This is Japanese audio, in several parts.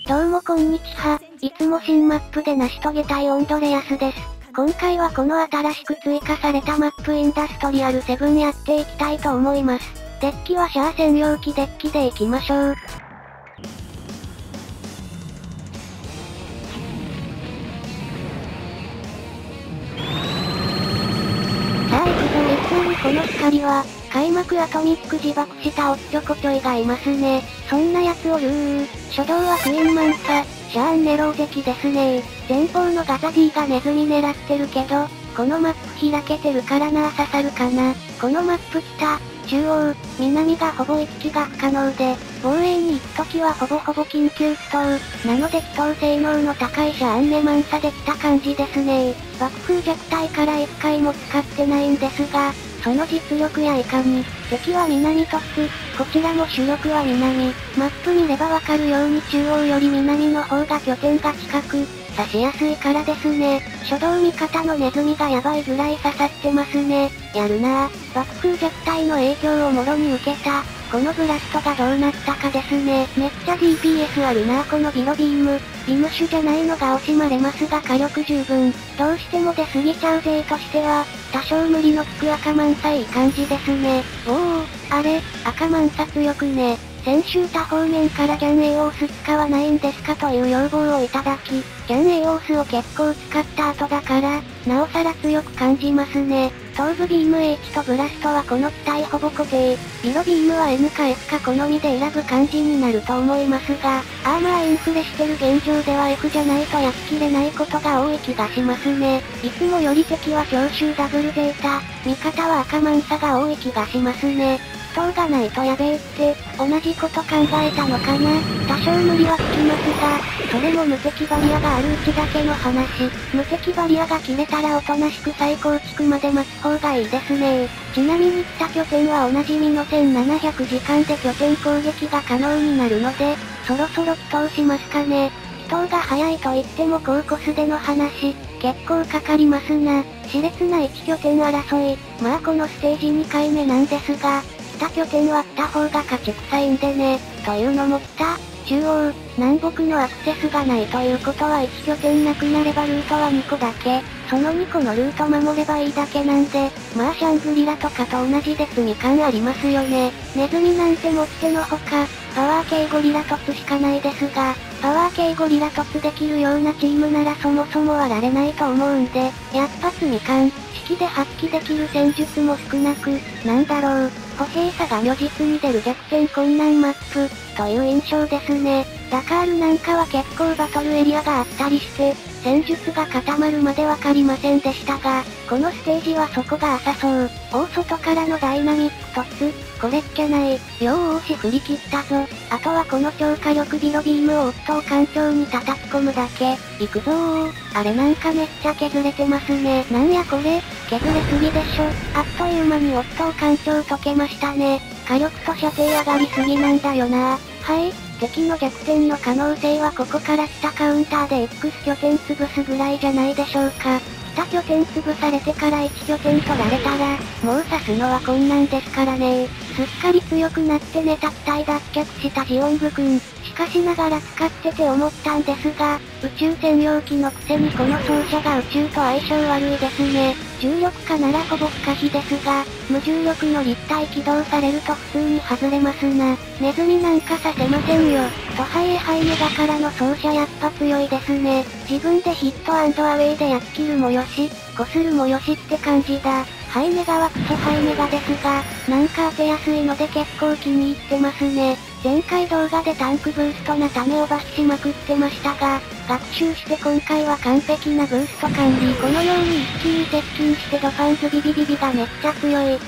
どうもこんにちは。いつも新マップで成し遂げたいオンドレアスです。今回はこの新しく追加されたマップインダストリアル7やっていきたいと思います。デッキはシャア専用機デッキでいきましょう。さあ行くぞ。一方にこの光は、開幕アトミック自爆したおっちょこちょいがいますね。そんな奴を初動はクイーンマンサ、シャアンネロー関ですね。前方のガザ D がネズミ狙ってるけど、このマップ開けてるからな刺さるかな。このマップ北、中央、南がほぼ行き来が不可能で、防衛に行くときはほぼ緊急帰投。なので帰投性能の高いシャアンネマンサできた感じですね。爆風弱体から1回も使ってないんですが、その実力やいかに、敵は南突、こちらも主力は南、マップ見ればわかるように中央より南の方が拠点が近く、刺しやすいからですね。初動味方のネズミがやばいぐらい刺さってますね。やるなぁ。爆風弱体の影響をもろに受けた。このブラストがどうなったかですね。めっちゃ DPS あるなぁこのビロビーム。ビムシュじゃないのが惜しまれますが火力十分。どうしても出過ぎちゃう勢としては、多少無理のつく赤マンサいい感じですね。おお、あれ、赤マンサ強くね。先週他方面からギャンエイオース使わないんですかという要望をいただき、ギャンエイオースを結構使った後だから、なおさら強く感じますね。頭部ビーム H とブラストはこの機体ほぼ固定。ビロビームは N か F か好みで選ぶ感じになると思いますが、アーマーインフレしてる現状では F じゃないと焼ききれないことが多い気がしますね。いつもより敵は強襲ダブルゼータ、味方は赤マンサが多い気がしますね。塔がないとやべえって、同じこと考えたのかな。多少無理はつきますが、それも無敵バリアがあるうちだけの話。無敵バリアが切れたらおとなしく再構築まで待つ方がいいですね。ちなみに北拠点はおなじみの1700時間で拠点攻撃が可能になるので、そろそろ祈祷しますかね。祈祷が早いと言っても高コスでの話、結構かかりますな。熾烈な一拠点争い。まあこのステージ2回目なんですが、北拠点はった方が勝ち臭いんでね。というのも北、中央、南北のアクセスがないということは1拠点なくなればルートは2個だけ。その2個のルート守ればいいだけなんで、まあシャングリラとかと同じで罪感ありますよね。ネズミなんて持ってのほか、パワー系ゴリラ突しかないですが、パワー系ゴリラ突できるようなチームならそもそも割られないと思うんで、やっぱ罪感、式で発揮できる戦術も少なく、なんだろう、歩兵差が如実に出る弱点困難マップ、という印象ですね。ダカールなんかは結構バトルエリアがあったりして、戦術が固まるまでわかりませんでしたが、このステージはそこが浅そう。大外からのダイナミック突、これっきゃない。両押し振り切ったぞ。あとはこの超火力ビロビームをオットー艦長に叩き込むだけ。行くぞー。あれなんかめっちゃ削れてますね。なんやこれ、削れすぎでしょ。あっという間にオットー艦長解けましたね。火力と射程上がりすぎなんだよな。はい、敵の弱点の可能性はここから北カウンターで X 拠点潰すぐらいじゃないでしょうか。北拠点潰されてから1拠点取られたら、もう刺すのは困難ですからね。すっかり強くなってネタ機体脱却したジオング君。しかしながら使ってて思ったんですが、宇宙専用機のくせにこの操作が宇宙と相性悪いですね。重力化ならほぼ不可避ですが、無重力の立体起動されると普通に外れますな。ネズミなんかさせませんよ。とはいえハイメガからの走者やっぱ強いですね。自分でヒットアウェイでやっきるもよし、こするもよしって感じだ。ハイメガはクソハイメガですが、なんか当てやすいので結構気に入ってますね。前回動画でタンクブーストなためを抜しまくってましたが、学習して今回は完璧なブースト管理。このように一気に接近してドファンズビビビビがめっちゃ強い。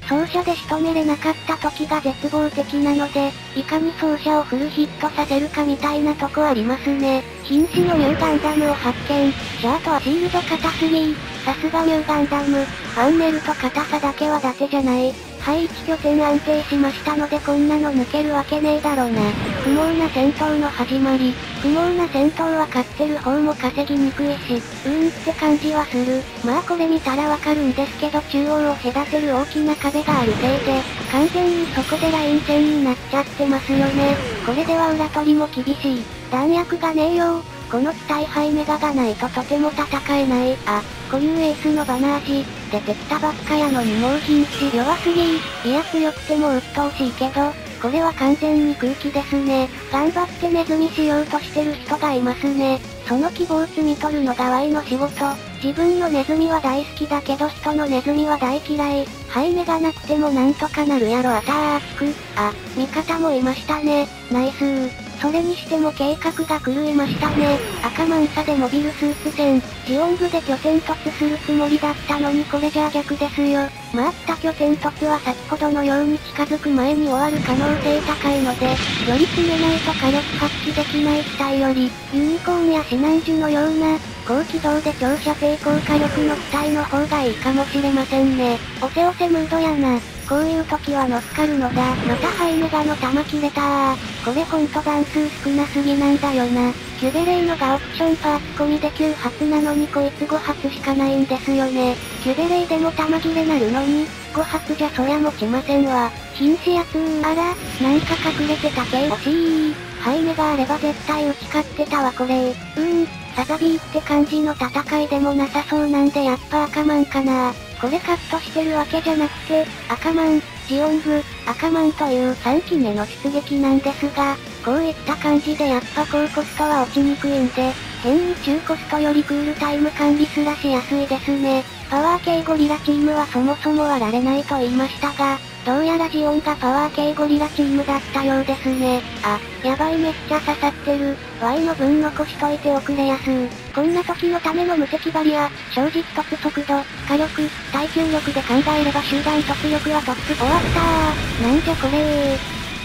走者で仕留めれなかった時が絶望的なので、いかに走者をフルヒットさせるかみたいなとこありますね。瀕死のニューガンダムを発見。シャアとはシールド硬すぎ。さすがニューガンダム。アンネルと硬さだけは伊達じゃない。はい、1拠点安定しましたのでこんなの抜けるわけねえだろな。不毛な戦闘の始まり。不毛な戦闘は勝ってる方も稼ぎにくいし、って感じはする。まあこれ見たらわかるんですけど中央を隔てる大きな壁があるせいで、完全にそこでライン戦になっちゃってますよね。これでは裏取りも厳しい。弾薬がねえよ。この機体ハイメガがないととても戦えない。あ、固有エースのバナージ、出てきたばっかやのにもう瀕死弱すぎいや強くても鬱陶しいけど、これは完全に空気ですね。頑張ってネズミしようとしてる人がいますね。その希望を摘み取るのが Y の仕事。自分のネズミは大好きだけど人のネズミは大嫌い。ハイメがなくてもなんとかなるやろあたーく。あ、味方もいましたね。ナイスー。それにしても計画が狂いましたね。赤マンサでモビルスーツ戦、ジオングで拠点突するつもりだったのにこれじゃあ逆ですよ。回った拠点突は先ほどのように近づく前に終わる可能性高いので、より詰めないと火力発揮できない機体より、ユニコーンやシナンジュのような、高機動で長射程高火力の機体の方がいいかもしれませんね。おせおせムードやな。こういう時は乗っかるのだ。またハイメガの弾切れたー。これほんと弾数少なすぎなんだよな。キュベレイのがオプションパーツ込みで9発なのにこいつ5発しかないんですよね。キュベレイでも弾切れなるのに、5発じゃそりゃ持ちませんわ。瀕死やつー。あら、なんか隠れてたけ惜しい。ハイメがあれば絶対打ち勝ってたわこれ。サザビーって感じの戦いでもなさそうなんでやっぱ赤マンかな。これカットしてるわけじゃなくて、赤マン、ジオング、赤マンという3機目の出撃なんですが、こういった感じでやっぱ高コストは落ちにくいんで、変に中コストよりクールタイム管理すらしやすいですね。パワー系ゴリラチームはそもそも割られないと言いましたが、どうやらジオンがパワー系ゴリラチームだったようですね。あ、やばいめっちゃ刺さってる。Y の分残しといておくれやすー。こんな時のための無敵バリア、正直突速度、火力、耐久力で考えれば集団突力はトップ終わったー。なんじゃこれー。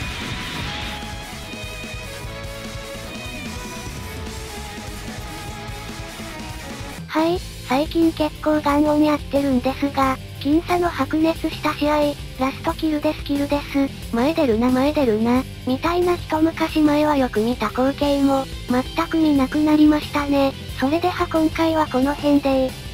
はい、最近結構ガンオンやってるんですが、僅差の白熱した試合、ラストキルです。前出るなみたいな一昔前はよく見た光景も、全く見なくなりましたね。それで今回はこの辺で